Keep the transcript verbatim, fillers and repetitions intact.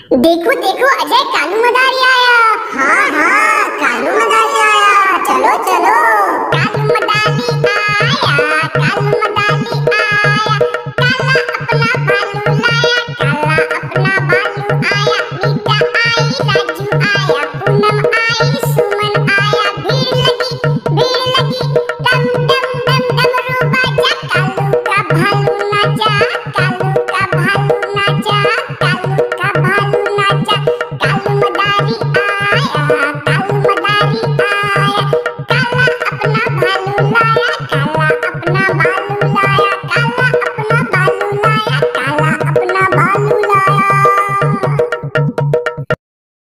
देखो देखो अजय, कालू मदारी आया। हाँ हाँ, कालू मदारी आया। चलो चलो, कालू मदारी आया, कालू मदारी